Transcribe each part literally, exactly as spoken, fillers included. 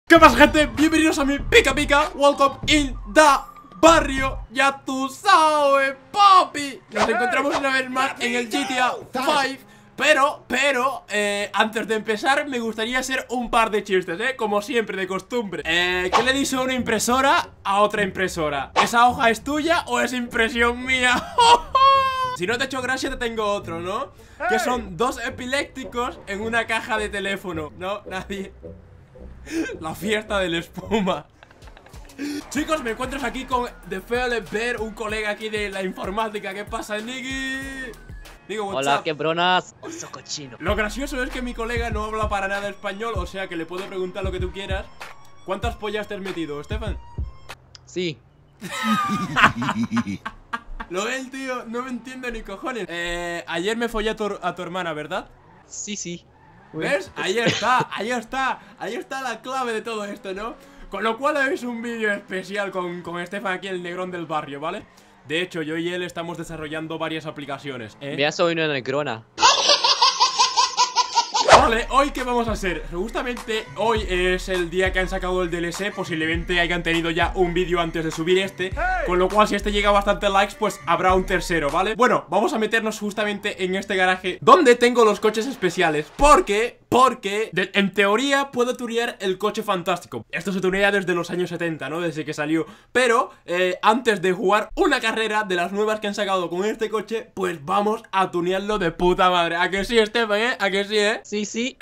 ¿Qué pasa, gente? Bienvenidos a mi Pica Pica. Welcome in the barrio. Ya tú sabes, papi. Nos encontramos una vez más en el G T A cinco. Pero, pero, eh, antes de empezar me gustaría hacer un par de chistes, ¿eh? Como siempre, de costumbre. eh, ¿Qué le dice una impresora a otra impresora? ¿Esa hoja es tuya o es impresión mía? Si no te ha hecho gracia te tengo otro, ¿no? Que son dos epilépticos en una caja de teléfono. No, nadie. La fiesta de la espuma. Chicos, me encuentro aquí con The Fell Bear, un colega aquí de la informática. ¿Qué pasa, Niggy? Digo, hola, up? qué bronas. Oso cochino. Lo gracioso es que mi colega no habla para nada español, o sea que le puedo preguntar lo que tú quieras. ¿Cuántas pollas te has metido, Stefan? Sí. Lo ves, tío, no me entiendo ni cojones. Eh, ayer me follé a tu, a tu hermana, ¿verdad? Sí, sí. ¿Ves? Ahí está, ahí está, ahí está la clave de todo esto, ¿no? Con lo cual es un vídeo especial con, con Stefan aquí, el negrón del barrio, ¿vale? De hecho, yo y él estamos desarrollando varias aplicaciones, ¿eh? Me ha subido una negrona. Vale, hoy ¿qué vamos a hacer? Justamente hoy es el día que han sacado el D L C. Posiblemente hayan tenido ya un vídeo antes de subir este, con lo cual si este llega a bastante likes, pues habrá un tercero, ¿vale? Bueno, vamos a meternos justamente en este garaje donde tengo los coches especiales. Porque, porque, de, en teoría puedo tunear el coche fantástico. Esto se tunea desde los años setenta, ¿no? Desde que salió. Pero, eh, antes de jugar una carrera de las nuevas que han sacado con este coche, pues vamos a tunearlo de puta madre. ¿A que sí, Stefan, eh? ¿A que sí, eh? Sí, sí.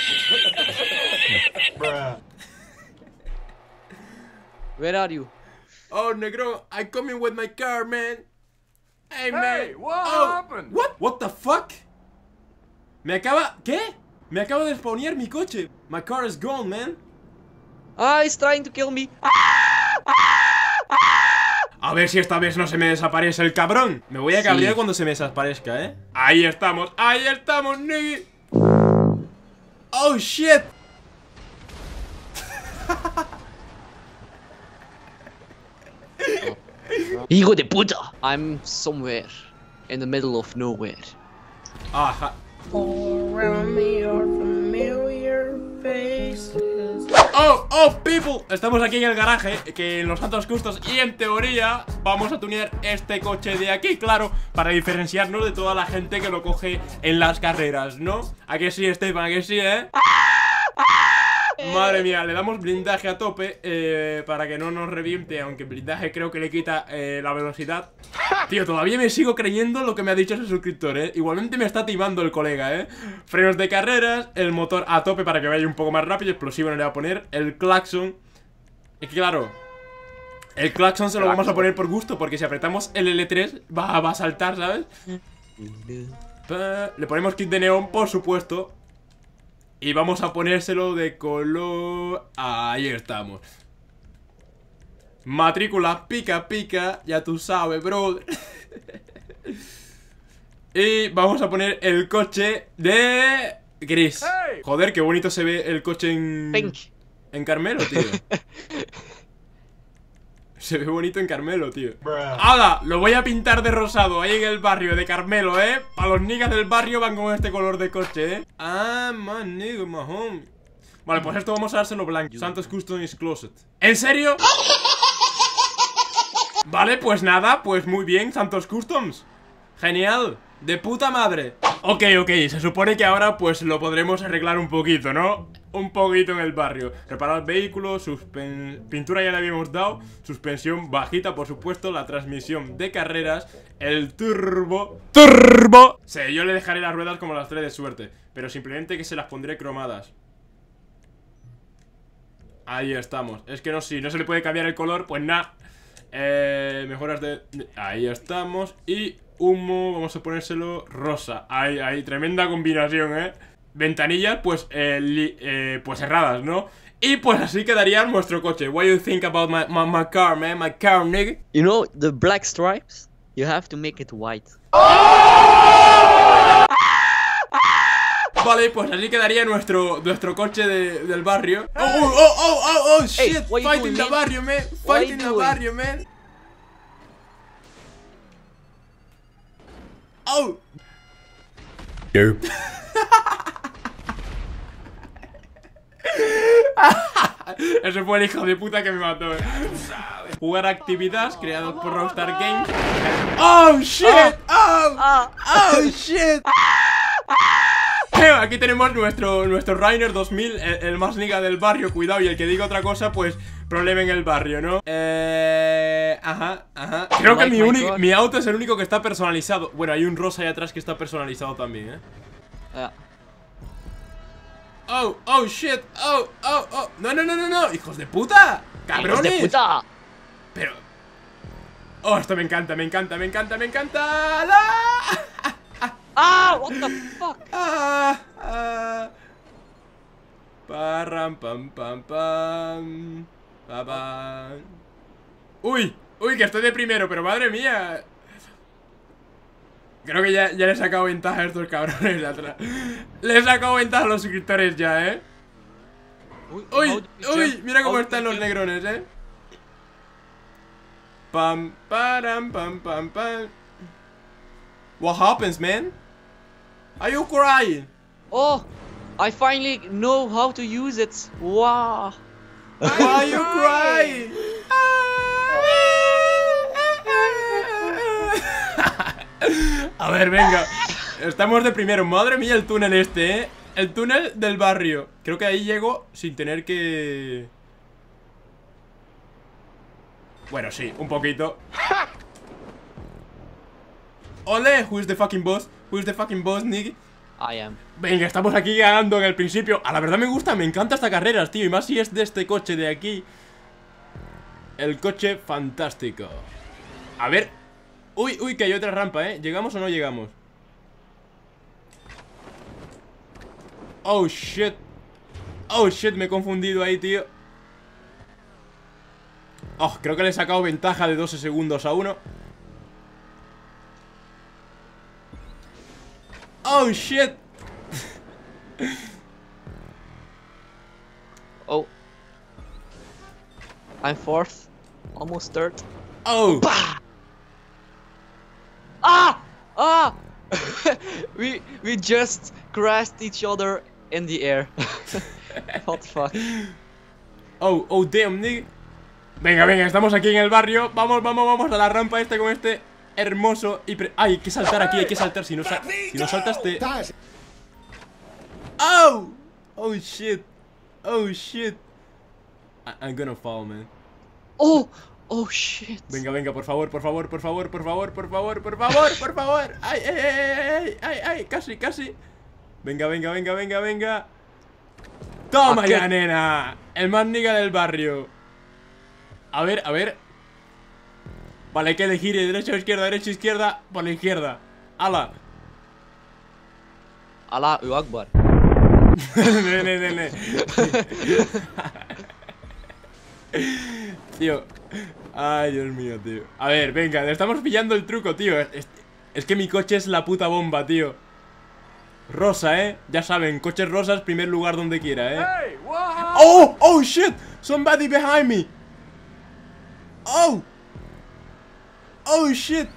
Where are you? Oh, negro, I'm coming with my car, man. Hey, man. Hey, what oh, happened? What? What the fuck? Me acaba... ¿Qué? Me acaba de spawnear mi coche. My car is gone, man. Ah, he's trying to kill me. A ver si esta vez no se me desaparece el cabrón. Me voy a cabrear sí. Cuando se me desaparezca, ¿eh? Ahí estamos, ahí estamos, nigga. Oh, shit. Hijo de puta. I'm somewhere in the middle of nowhere. Ajá. Oh, oh, people. Estamos aquí en el garaje, que en los Santos Custos, y en teoría vamos a tunear este coche de aquí, claro, para diferenciarnos de toda la gente que lo coge en las carreras, ¿no? ¿A que sí, Stefan? ¿A que sí, eh? Madre mía, le damos blindaje a tope eh, para que no nos reviente, aunque blindaje creo que le quita eh, la velocidad. Tío, todavía me sigo creyendo lo que me ha dicho ese suscriptor, eh. Igualmente me está timando el colega, eh. Frenos de carreras, el motor a tope para que vaya un poco más rápido, explosivo no le va a poner, el claxon. Y claro, el claxon se lo vamos a poner por gusto, porque si apretamos el L tres va, va a saltar, ¿sabes? Le ponemos kit de neón, por supuesto. Y vamos a ponérselo de color... Ahí estamos. Matrícula pica pica, ya tú sabes, bro. Y vamos a poner el coche de gris. Joder, qué bonito se ve el coche en... Pink. En Carmelo, tío. Se ve bonito en Carmelo, tío. ¡Hala! Lo voy a pintar de rosado ahí en el barrio de Carmelo, ¿eh? Para los niggas del barrio van con este color de coche, ¿eh? Ah, man, nigga, my home. Vale, pues esto vamos a dárselo blanco. Santos Custom is closet. ¿En serio? Vale, pues nada, pues muy bien, Santos Customs. Genial, de puta madre. Ok, ok, se supone que ahora pues lo podremos arreglar un poquito, ¿no? Un poquito en el barrio. Reparar vehículos, pintura ya le habíamos dado, suspensión bajita, por supuesto, la transmisión de carreras, el turbo. ¡Turbo! Sí, yo le dejaré las ruedas como las tres de suerte, pero simplemente que se las pondré cromadas. Ahí estamos. Es que no, si no se le puede cambiar el color, pues nada. Eh, mejoras de... Ahí estamos. Y humo, vamos a ponérselo rosa. Ahí, ahí, tremenda combinación, eh. Ventanillas, pues, eh, li, eh, pues cerradas, ¿no? Y pues así quedaría nuestro coche. What do you think about my, my, my car, man? My car, nigga. You know, the black stripes, you have to make it white. Vale, pues así quedaría nuestro, nuestro coche de, del barrio. Oh, oh, oh, oh, oh, oh, shit. Hey, Fight doing, in the man? barrio, man. What Fight in the doing? barrio, man. Oh. Yo. Ese fue el hijo de puta que me mató, eh. Jugar actividades creadas por Rockstar Games. ¡Oh, shit! ¡Oh! ¡Oh, oh shit! Aquí tenemos nuestro, nuestro Rainer dos mil, el, el más niga del barrio. Cuidado, y el que diga otra cosa, pues problema en el barrio, ¿no? Eh... Ajá, ajá. Creo que mi, único, mi auto es el único que está personalizado. Bueno, hay un rosa ahí atrás que está personalizado también, ¿eh? Yeah. Oh, oh, shit. Oh, oh, oh. No, no, no, no, no. ¡Hijos de puta! ¡Cabrones! ¡Hijos de puta! Pero... Oh, esto me encanta, me encanta, me encanta, me encanta. ¡Ah! ¡Ah! What the fuck? Ah, ah. Parram, pam, pam, pam. Pa, pam. Uy, uy, que estoy de primero, pero madre mía. Creo que ya, ya le he sacado ventaja a estos cabrones de atrás. Le he sacado ventaja a los suscriptores ya, eh. Uy, uy, mira cómo están los negrones, eh. Pam, param, pam, pam, pam. What happens, man? Are you crying? Oh, I finally know how to use it. Wow. Why are you crying? A ver, venga. Estamos de primero. Madre mía, el túnel este, eh. El túnel del barrio. Creo que ahí llego sin tener que... Bueno, sí, un poquito. Ole, who is the fucking boss? Who is the fucking boss, Nick? I am. Venga, estamos aquí ganando en el principio. A la verdad me gusta, me encanta esta carrera, tío. Y más si es de este coche de aquí. El coche fantástico. A ver. Uy, uy, que hay otra rampa, ¿eh? ¿Llegamos o no llegamos? Oh, shit. Oh, shit, me he confundido ahí, tío. Oh, creo que le he sacado ventaja de doce segundos a uno. Oh, shit. Oh. I'm fourth. Almost third. Oh. Bah! Ah! Ah! we we just crashed each other in the air. What the fuck? Oh, oh, damn, nigga. Venga, venga, estamos aquí en el barrio. Vamos, vamos, vamos a la rampa esta con este hermoso y pre... Ay, hay que saltar aquí, hay que saltar. Si no, sa si no saltas te... Oh! Oh, shit. Oh, shit. I I'm gonna fall, man. Oh! Oh, shit. Venga, venga, por favor, por favor, por favor, por favor, por favor, por favor, por favor. Ay, ay, ay, ay, ay, ay, casi, casi. Venga, venga, venga, venga, venga. Toma ¿A ya, qué? nena. El más niga del barrio. A ver, a ver. Vale, hay que elegir derecha o izquierda, derecha o izquierda. Por la izquierda. ¡Hala! Allahu Akbar. Nene, nene. Tío. Ay, Dios mío, tío. A ver, venga, le estamos pillando el truco, tío. Es, es que mi coche es la puta bomba, tío. Rosa, eh. Ya saben, coches rosas, primer lugar donde quiera, eh. Hey, what? Oh, oh, shit. Somebody behind me. Oh. Oh, shit.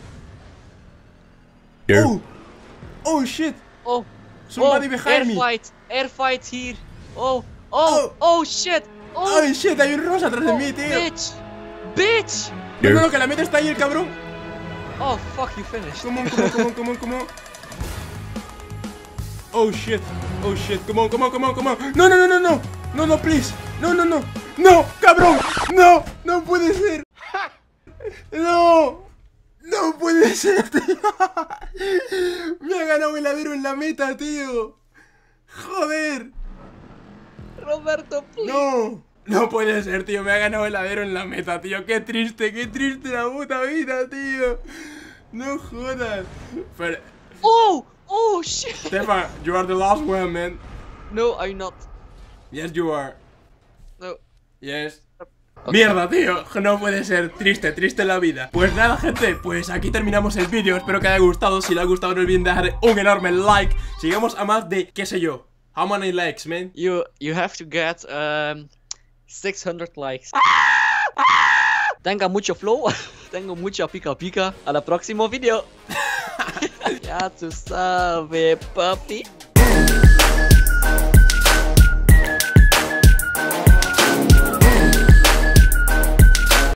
Oh. Oh, shit. Oh. Somebody oh, behind air me. fight. Air fight here. Oh. Oh. Oh, shit. Oh. Oh, shit, hay un rosa atrás de oh, mí, tío. Bitch. Bitch. No, no, no, que la meta está ahí, el cabrón. Oh, fuck, you finished. Come on, come on, come on, come on, come on. Oh, shit. Oh, shit. Come on, come on, come on, come on. No, no, no, no, no. No, no, please. No, no, no. No, cabrón. No, no puede ser. No. No puede ser, tío. Me ha ganado el ladero en la meta, tío. Joder. Roberto, please. No. No puede ser, tío. Me ha ganado el ladero en la meta, tío. Qué triste, qué triste la puta vida, tío. No jodas. Pero... Oh. Oh, shit. Stefan, you are the last one, man. No, I'm not. Yes, you are. No. Yes. Okay. Mierda, tío, no puede ser. Triste, triste la vida. Pues nada, gente, pues aquí terminamos el vídeo. Espero que haya gustado. Si le ha gustado, no olviden dejar un enorme like. Si llegamos a más de, qué sé yo, how many likes, man? You you have to get um six hundred likes. Tenga mucho flow. Tengo mucha pica pica. A la próximo video. Ya tú sabes, papi.